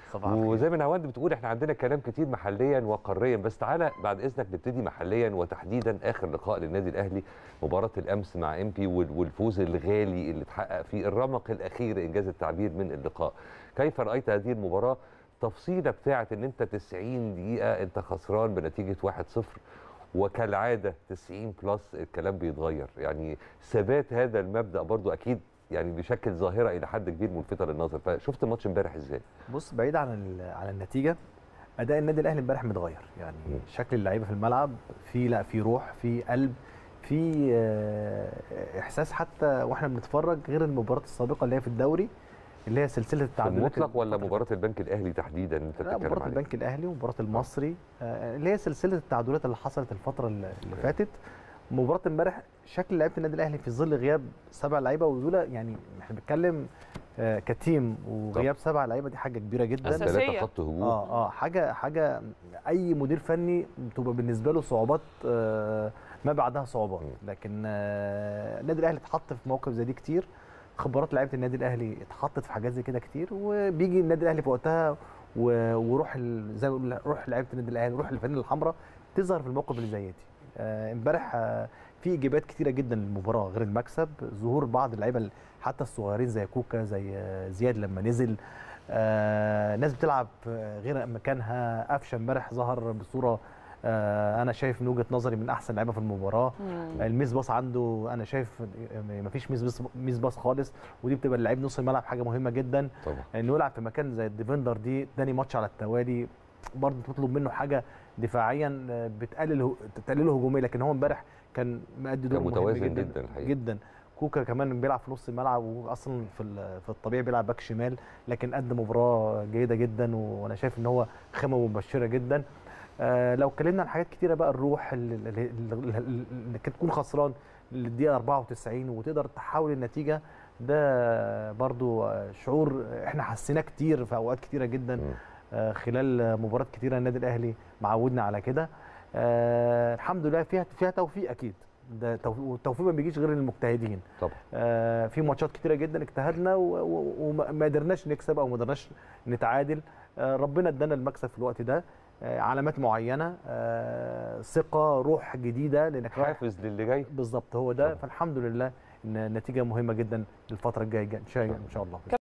وزي ما نهاوند بتقول احنا عندنا كلام كتير محليا وقاريا، بس تعالى بعد اذنك نبتدي محليا وتحديدا اخر لقاء للنادي الاهلي، مباراه الامس مع امبي والفوز الغالي اللي اتحقق في الرمق الاخير انجاز التعبير من اللقاء. كيف رايت هذه المباراه؟ تفصيله بتاعه ان انت 90 دقيقه انت خسران بنتيجه 1-0، وكالعاده 90 بلس الكلام بيتغير، يعني ثبات هذا المبدا برضو اكيد يعني بيشكل ظاهره الى حد كبير ملفته للنظر. فشفت الماتش امبارح ازاي؟ بص، بعيد عن النتيجه، اداء النادي الاهلي امبارح متغير، يعني شكل اللعيبه في الملعب، في روح، في قلب، في احساس حتى واحنا بنتفرج، غير المباراه السابقه اللي هي في الدوري اللي هي سلسله التعادلات. في المطلق ولا مباراه البنك الاهلي تحديدا انت بتتكلم عليها؟ مباراه البنك الاهلي ومباراه المصري، اللي هي سلسله التعادلات اللي حصلت الفتره اللي فاتت. مباراه امبارح شكل لعيبه النادي الاهلي في ظل غياب 7 لعيبه، ودول يعني احنا بنتكلم كتيم، وغياب 7 لعيبه دي حاجه كبيره جدا، اساسيه. 3 خط هجوم. حاجه اي مدير فني بتبقى بالنسبه له صعوبات ما بعدها صعوبات. لكن النادي الاهلي اتحط في موقف زي دي كتير، خبرات لعيبه النادي الاهلي اتحطت في حاجات زي كده كتير، وبيجي النادي الاهلي في وقتها وروح زي ما بنقول روح لعيبه النادي الاهلي، روح الفانيله الحمراء تظهر في الموقف اللي زي دي. امبارح في ايجابيات كتيره جدا للمباراه غير المكسب، ظهور بعض اللعيبه حتى الصغيرين زي كوكا، زي زياد لما نزل، ناس بتلعب غير مكانها. قفشه امبارح ظهر بصوره انا شايف من وجهه نظري من احسن لعيبه في المباراه. الميس باص عنده انا شايف مفيش ميس باص خالص، ودي بتبقى اللعيب نص الملعب حاجه مهمه جدا طبعا. انه يلعب في مكان زي الديفندر دي تاني ماتش على التوالي، برضه تطلب منه حاجه دفاعيا تقلله هجوميا، لكن هو امبارح كان مؤدي دور مهم جدا الحقيقة. جدا. كوكا كمان بيلعب في نص الملعب، واصلا في الطبيعي بيلعب باك شمال، لكن قدم مباراه جيده جدا، وانا شايف ان هو خامه مبشره جدا. لو اتكلمنا عن حاجات كتيره بقى، الروح اللي تكون خسران للدقيقه 94 وتقدر تحول النتيجه، ده برضو شعور احنا حسيناه كتير في اوقات كتيره جدا خلال مباريات كتيره النادي الاهلي معودنا على كده. الحمد لله فيها توفيق اكيد، ده التوفيق ما بيجيش غير للمجتهدين طبعا. في ماتشات كتيره جدا اجتهدنا وما قدرناش نكسب او ما قدرناش نتعادل. ربنا ادانا المكسب في الوقت ده، علامات معينه، ثقه، روح جديده، لانك حافز للي جاي بالظبط، هو ده. فالحمد لله ان النتيجه مهمه جدا للفتره الجايه ان شاء الله.